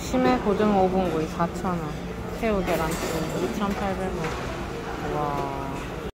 심해 고등어 오븐구이 4,000원. 새우 계란찜 2,800원. 와.